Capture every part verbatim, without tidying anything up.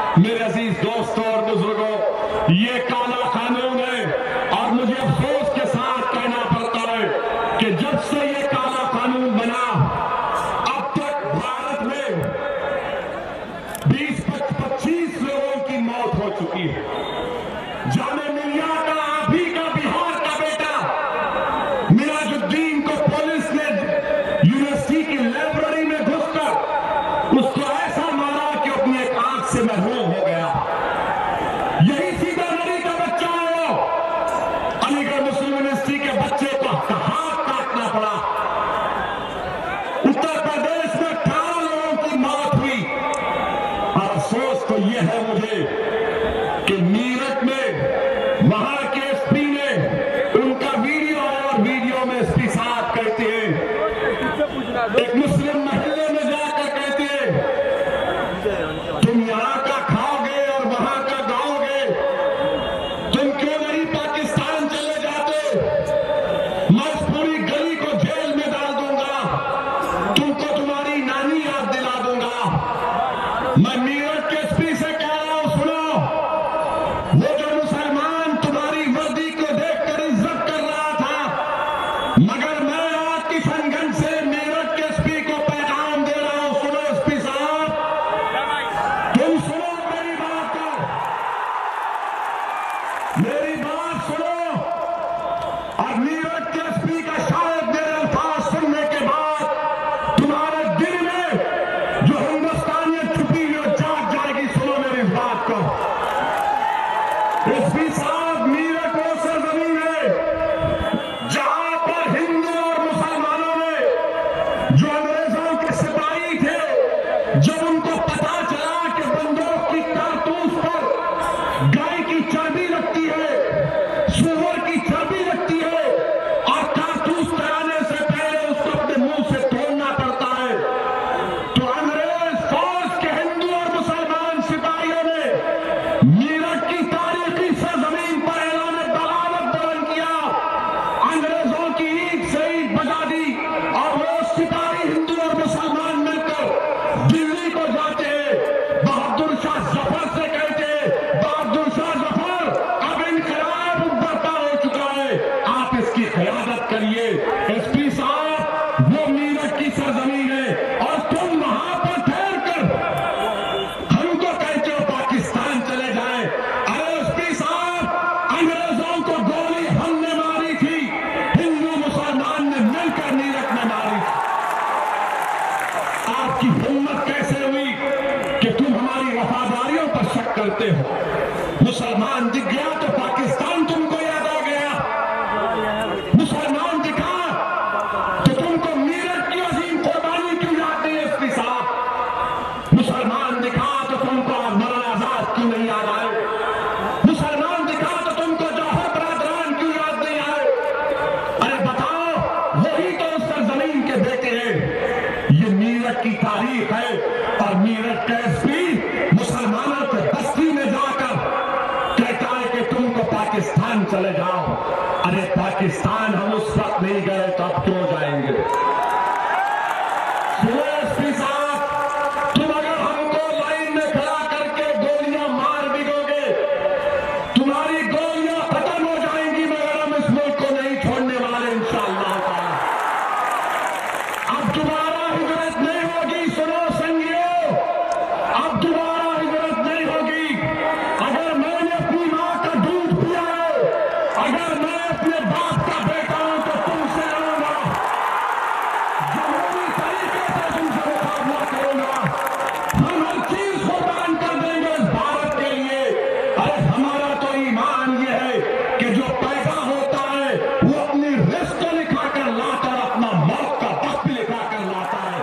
मेरे अजीज दोस्तों और बुजुर्गों, ये काला कानून है और मुझे अफसोस के साथ कहना पड़ता है कि जब से ये काला कानून बना अब तक भारत में बीस पच्चीस लोगों की मौत हो चुकी है। जाने मिलिया का आप ही का बिहार का बेटा मिराजुद्दीन को पुलिस ने यूनिवर्सिटी की लाइब्रेरी में घुसकर उसको ऐसा मारा कि अपनी एक आंख से महरूम हो गया। यही सीतामढ़ी का बच्चा है, वो अलीगढ़ मुस्लिम यूनिवर्सिटी के बच्चे को हाथ काटना पड़ा। उत्तर प्रदेश में अठारह लोगों की मौत हुई और अफसोस तो यह है मुझे कि मीरठ में वहां के एसपी ने उनका वीडियो और वीडियो में एसपी साहब कहते हैं, एक मुस्लिम महल्ले में जाकर कहते हैं तुम यहां का खाओगे और वहां का गाओगे, तुम क्यों नहीं पाकिस्तान चले जाते? मैं इस पूरी गली को जेल में डाल दूंगा, तुमको तुम्हारी नानी याद दिला दूंगा। मैं मीरठ के एसपी से कह रहा हूं, सुनो, वो जो मुसलमान तुम्हारी वर्दी को देखकर इज्जत कर रहा था, मगर मैं आज किशनगंज से मीरठ के एसपी को पैगाम दे रहा हूं, सुनो एसपी साहब, तुम सुनो मेरी बात को, मेरी बात सुनो। और मीरठ के एसपी का शायद मेरे अल्फाज सुनने के बाद तुम्हारे दिल में जो हिंदुस्तानियत छुपी हुई वो जाग जाएगी। सुनो मेरी बात को एसपी साहब, मीरठ वो सरजमीन है जहां पर हिंदू और मुसलमानों ने जो अंग्रेजों के सिपाही थे, जब उनको पता चला कि बंदूक की कारतूस पर गाय की चर्बी लगती है, सूअर की चर्बी लगती है और कारतूस चलाने से पहले उसको अपने मुंह से तोड़ना पड़ता है, तो अंग्रेज फौज के हिंदू और मुसलमान सिपाहियों ने मीरठ की तारीखी सरजमीन पर ऐलान बगावत बुलंद किया, अंग्रेजों की ईद से ईद बजा दी और वो सिपाही हिंदू और मुसलमान मिलकर दिल्ली को जाते हैं, बहादुर शाह जफर से कहते हैं, बहादुर शाह जफर अब इनकलाब बर्पा हो चुका है, आप इसकी क़यादत करिए। एसपी साहब, वो मीरठ की सरजमीन है और तुम वहां पर ठहर कर हमको कहते हो पाकिस्तान चले जाए। अरे एसपी साहब, अंग्रेजों को गोली हमने मारी थी, हिंदू मुसलमान ने मिलकर मीरठ में मारी थी। आपकी हिम्मत कैसे हुई कि तुम हमारी वफादारियों पर शक करते हो? मुसलमान दिख गया तो पाकिस्तान तुमको याद आ गया, मुसलमान दिखा तो तुमको मीरठ की अजीम कुर्बानी क्यों याद नहीं? एसपी साहब, मुसलमान दिखा तो तुमको मौलाना आजाद क्यों नहीं याद आए? मुसलमान दिखा तो तुमको जौहर बरादरान क्यों याद नहीं आए? अरे बताओ, वही तो उस सरजमीन के बेटे हैं। ये मीरठ की तारीख है और मीरठ का एसपी मुसलमानों के बस्ती में जाकर कहता है कि तुमको पाकिस्तान चले जाओ। अरे पाकिस्तान हम उस वक्त नहीं गए तो अब क्यों जाएंगे? सुनो एसपी साहब, तुम अगर हमको लाइन में खड़ा करके गोलियां मार भी दोगे, तुम्हारी गोलियां खत्म हो जाएंगी मगर हम इस मुल्क को नहीं छोड़ने वाले इंशाअल्लाह ताला। अब दोबारा हिजरत नहीं होगी, सुनो संगियों, अब दोबारा हिजरत नहीं होगी। अगर मैंने अपनी मां का दूध पिया है, अगर मैं अपने बाप का बेटा हूं तो तुमसे लड़ूंगा, जमहूरी तरीके से तुमसे मुकाबला करूंगा, हम हर चीज कुर्बान कर देंगे इस भारत के लिए। अरे हमारा तो ईमान ये है कि जो पैदा होता है वो अपनी रिस्क लिखा कर लाता है, अपना मौत का वक्त भी लिखा कर लाता है।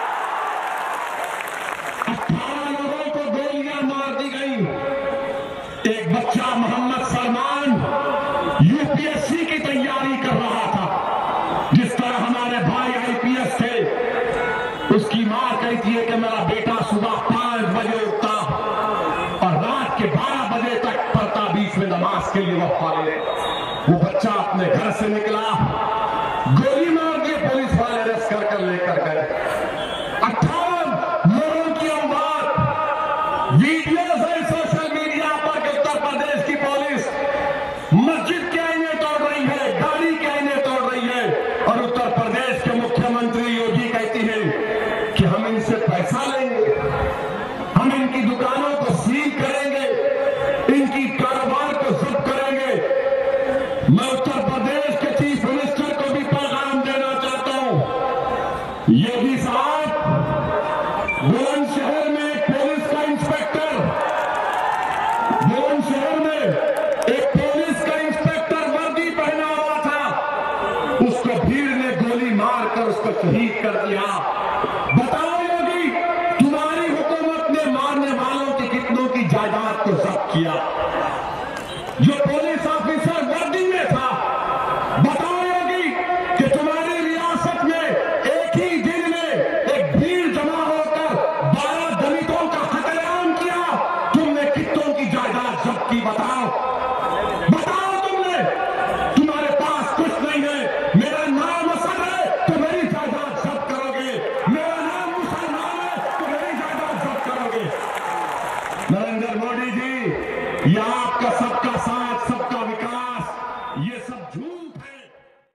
अठारह लोगों को गोलियां मार दी गई। एक बच्चा मोहम्मद सलमान यूपीएससी की तैयारी कर रहा था, जिस तरह हमारे भाई आईपीएस थे, उसकी मां कहती है कि मेरा बेटा सुबह पांच बजे उठता और रात के बारह बजे तक पढ़ता, बीच में नमाज के लिए वक्त पाले। वो बच्चा अपने घर से निकला, गोली मार दी, पुलिस वाले अरेस्ट कर कर लेकर गए। अठारह लोगों की हम बात वीडियो वीडियोस है सोशल मीडिया पर कि उत्तर प्रदेश की पुलिस मस्जिद के आईने तोड़ रही है, गाड़ी के आईने तोड़ रही है, और उत्तर प्रदेश के मुख्यमंत्री योगी कहती है कि हम इनसे पैसा लेंगे, हम इनकी दुकानों को सील करेंगे, इनकी कारोबार को जब्त करेंगे। मैं उत्तर प्रदेश के चीफ मिनिस्टर को भी पैगाम देना चाहता हूं, योगी साहब, बुलंदशहर में एक पुलिस का इंस्पेक्टर बुलंदशहर में एक पुलिस का इंस्पेक्टर वर्दी पहना हुआ था, उसको भीड़ ने गोली मारकर उसको शहीद कर दिया। बताओ योगी, तुम्हारी हुकूमत ने मारने वालों की कितनों की जायदाद को जब्त किया? जो पुलिस ऑफिसर वर्दी में था, बताओ योगी कि तुम्हारी रियासत में एक ही दिन में एक भीड़ जमा होकर बारह दलितों का कत्लेआम किया, तुमने कितनों की जायदाद जब्त की? बताओ बताओ तुमने, तुम्हारे पास कुछ नहीं है। मेरा नाम असद है तो मेरी जायदाद जब्त करोगे, मेरा नाम मुसलमान है तो मेरी जायदाद जब्त करोगे। नरेंद्र मोदी जी, यहाँ